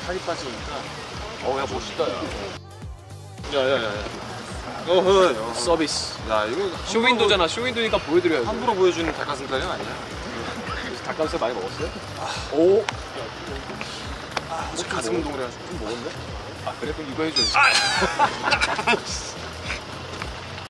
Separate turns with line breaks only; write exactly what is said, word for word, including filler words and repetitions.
살이 빠지니까.
어우 야 멋있다 야.
야야야야. 어허.
서비스.
야 이거
쇼윈도잖아. 쇼윈도니까 보여드려야지.
함부로 보여주는 닭가슴살은 아니야.
닭가슴살 많이 먹었어요? 오.
아, 가슴 운동을 해가지고
좀 먹었네? 아 그래? 그럼 이거 해줘야지.